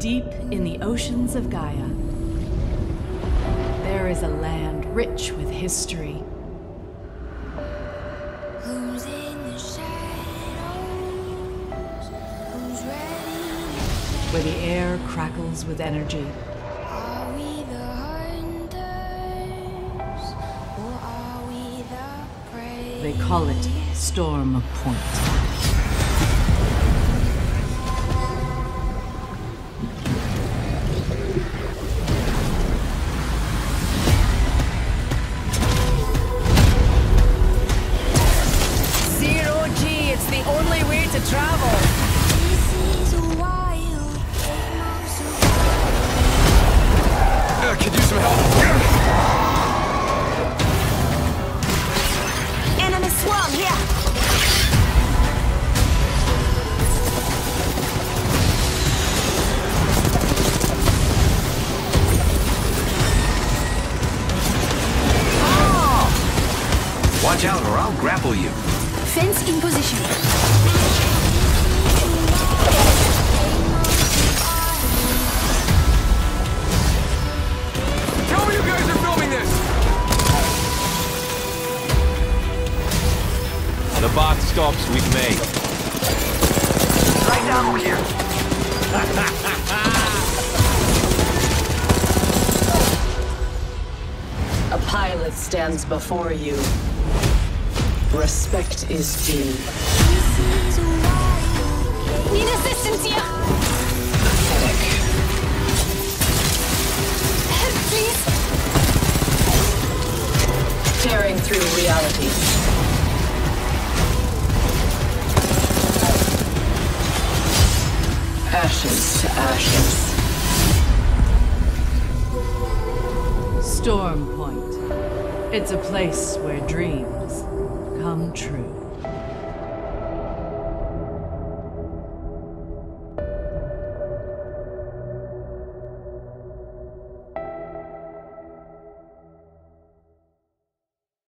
Deep in the oceans of Gaia, there is a land rich with history. Who's in the shadows? Who's ready to play? Where the air crackles with energy. Are we the hunters? Or are we the prey? They call it Storm Point. It's the only way to travel. This is a wild game of survival. Could use some help. Enemy swarm here. Oh! Watch out or I'll grapple you. Fence in position. Tell me you guys are filming this! The box stops we've made. Right down over here. A pilot stands before you. Respect is due. This is a wild Need assistance here. Pathetic. Help, please. Tearing through reality. Ashes to ashes. Storm Point. It's a place where dreams come true.